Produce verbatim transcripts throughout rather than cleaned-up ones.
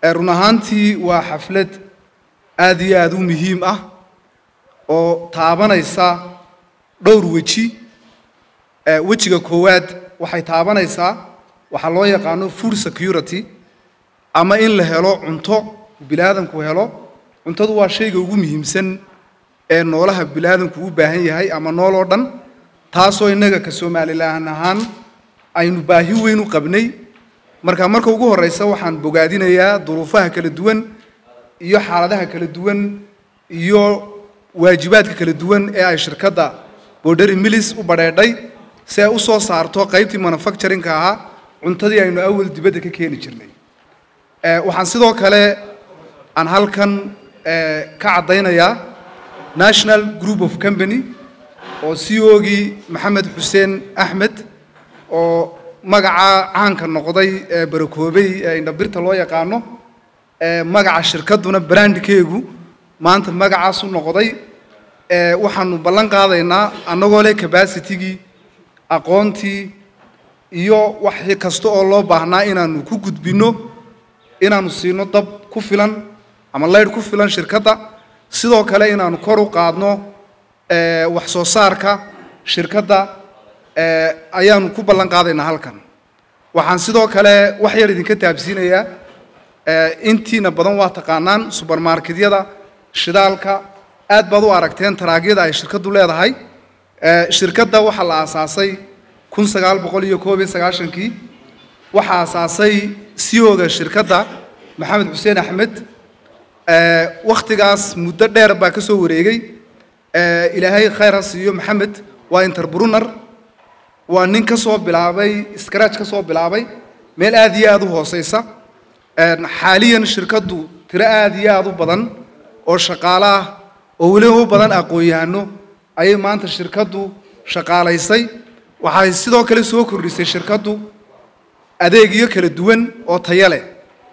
run ahaantii waa xaflad aad iyo aad u muhiim ah oo taabanaysa dhowr weji wejiga koowaad waxay taabanaysaa waxa loo yaqaan food security ama in la helo cunto bilaadanku helo cuntadu waa shayga ugu muhiimsan ee noolaha bilaadanku u baahan yahay ama nool oo dhan taasoo inaga ka Soomaaliland ahaan aynu baahi weyn u qabnay marka marka ugu horeysa waxaan bogaadinayaa duruufaha kala duwan iyo xaaladaha kala duwan iyo waajibaadka kala duwan ee ay shirkadda Border Mills u bareeday si ay u soo saarto qaybtii manufacturing-ka ah cuntadii aynu awal dibadda ka keeni jirnay ee waxaan sidoo kale aan halkan ka cadeynayaa National Group of Company oo C E O-gii Maxamed Xuseen Axmed oo magaca caanka noqday ee barakoobay ee Indho birta loo yaqaano ee magaca shirkaduna brandkeegu maanta magacaas u noqday ee waxaanu ballan qaadaynaa anagoo leh capacity-gi aqoontii iyo wax kasta oo loo baahnaa inaanu ku gudbino inaanu siino dab ku filan ama leer ku filan shirkadda sidoo kale inaanu kor u qaadno ee wax soo saarka shirkadda ee ayaanu ku ballan qaadaynaa halkan waxaan sidoo kale wax yar idinka taabsiinayaa ee intiina badan waa taqaanaan supermarketyada shidaalka aad baad u aragteen taraagyada ay shirkaddu leedahay ee shirkadda waxa la aasaasay kun sagaal boqol iyo koob iyo sagaashan-kii waxa aasaasay C E O-ga shirkadda Maxamed Xuseen Axmed ee waqtigaas muddo dheer baa ka soo wareegay ee ilaahay khayr ha siiyo Maxamed waa entrepreneur waa nin ka soo bilaabay scratch ka soo bilaabay meel aad iyo aad u hooseysa ee xaaliyan shirkaddu tiro aad iyo aad u badan oo shaqaale ah oo wali u badan aqoon-yahano ayay maanta shirkaddu shaqaalaysay waxay sidoo kale soo kordhisay shirkaddu adeegyo kala duwan oo tayo leh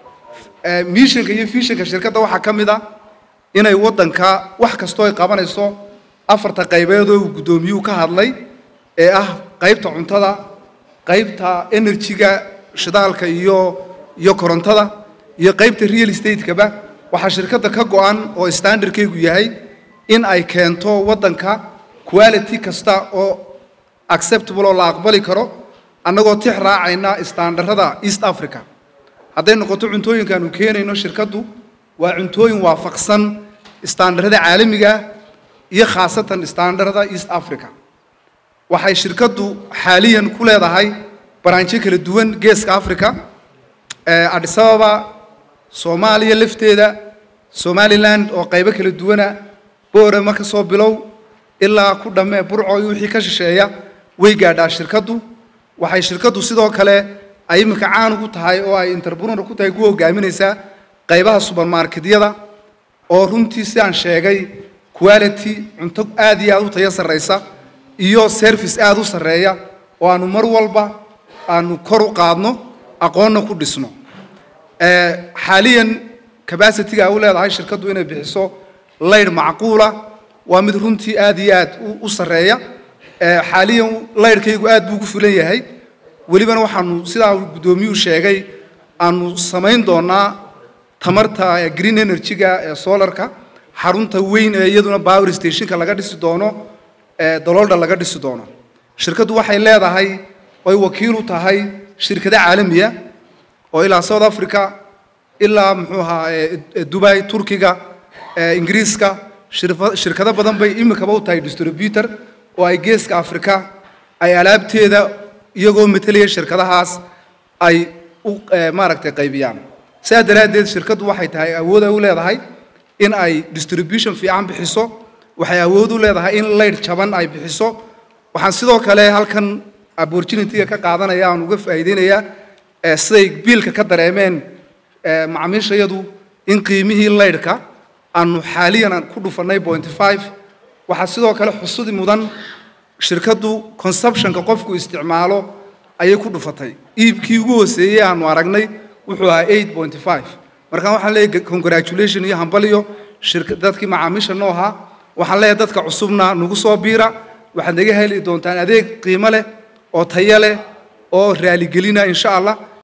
ee missionka iyo visionka shirkadda waxa kamid ah inay wadanka wax kasto ay qabanayso afarta qaybood oo gudoomiyuhu ka hadlay ee ah qaybta cuntada qaybta energy-ga shidaalka iyo iyo korontada iyo qaybta real estate-kaba waxa shirkadda ka go'an oo standard-keegu yahay in ay keento wadanka quality kasta oo acceptable oo la aqbali karo annagoo tix raacayna standardada East Africa hadday noqoto cuntooyinka aanu keenayno shirkaddu waa cuntooyin waafaqsan standardada caalamiga iyo khaasatan standardada East Africa waxay shirkaddu xaaliyan ku leedahay branch kala duwan geeska Africa ee Addis Ababa Soomaaliya lafteeda Somaliland oo qaybo kala duwana boorama ka soo bilow ilaa ku dhamee burco iyo wixii ka shisheeya way gaadhaa shirkaddu waxay shirkaddu sidoo kale ay imika caan ku tahay oo ay entrepreneur ku tahay ku hogaaminaysaa qaybaha supermarketyada oo runtii si aan sheegay quality cunto aad iyo aad u tayo sareysa iyo service aad u sareeya oo aanu mar walba aanu kor u qaadno aqoonna ku dhisno ee xaaliyan capacity-ga u leedahay shirkaddu inay bixiso leer macquula waa mid runtii aad iyo aad u sareeya ee xaaliyan leerkaygu aad buu ku filan yahay walibana waxaanu sidaa gudoomiyuhu sheegay aanu samayn doonaa tamarta green energy-ga ee solarka xarunta weyn ee iyaduna power station-ka laga dhisi doono ee daloolda laga dhisi doono shirkaddu waxay leedahay oo wakiil u tahay shirkado caalamiya oo ilaa South Africa ilaa muxuu ahaa Dubai Turkiga ee Ingiriiska shirkado badan bay imika u tahay distributor oo ay geeska Africa ay alaabteeda iyagoo metelaya shirkadahaas ay u maaragtay qaybiyaan sidaa daraadeed shirkaddu waxay tahay awood u leedahay in ay distribution fiican bixiso waxay awood u leedahay in leer jaban ay bixiso waxaan sidoo kale halkan opportunity-ga ka qaadanaya aan uga faa'iideynayaa ee siday biilka ka dareemeen ee macaamiishayadu in qiimihii leerka aanu xaaliyan ku dhufanay point five waxa sidoo kale xusudi mudan shirkaddu consumption-ka qofku isticmaalo ayay ku dhufatay iibkii ugu hooseeyay aanu aragnay wuxuu ahaa eight point five marka waxaan leeyahay congratulations iyo hambaliyo shirkadadkii macaamiisha nooha waxaan leeyahay dadka cusubna nagu soo biira waxaad naga heli doontaan adeeg qiimo leh oo tayo leh oo raali gelina insha Allah